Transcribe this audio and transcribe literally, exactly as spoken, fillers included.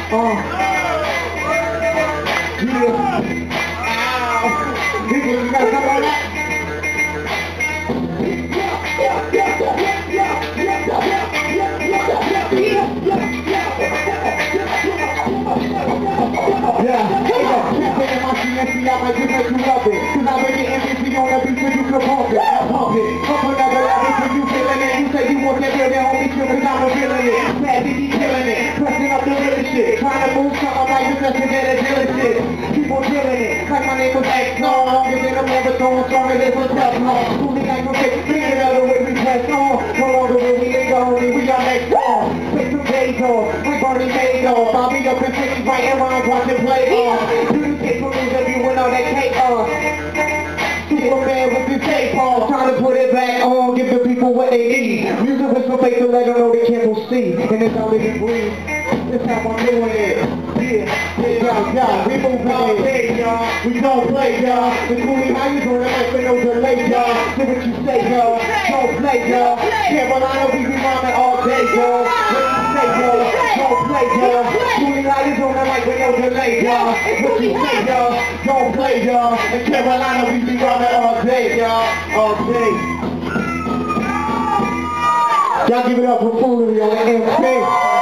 Uh. Yeah. Ow. People, you gotta come on that. Yeah, hey yo, can't say in my C N C, I might just make you love it. Cause I bring it empty on the beat so you can pump it. I pump it, pump another level so you feeling it. You say you want that real, then homie chill cause I'm feeling it. Bad D D killing it, pressing up the real shit. Trying to move something like this, that's get a dealer shit. Keep on killing it, like my name was X, no longer than a marathon, stronger than a tough long. Kooley like no fake, bring it out the way we press on. No longer will we ain't homie, we are next on. Take some days off, like Barney Madoff. I'll be up and take right and rhymes, watch it play on. You can take from me, W win all that cake on. Superman with his tape on, trying to put it back on, give the people what they need. Music was for faith to let them know they can't see, and it's how they can breathe. This how I'm doing it. Yeah, yeah, y'all, y'all, we move all day, y'all. We don't play, y'all. The Kooley, how you doing? That might no delay, y'all. Do what you say, y'all. Don't play, y'all. Carolina, we be rhyming all day, y'all. What you say, y'all? Don't play, y'all. Kooley, how you doing? That might no delay, y'all. What you say, y'all? Don't play, y'all. In Carolina, we be rhyming all day, y'all. All day. Y'all give it up for Kooley on the M P.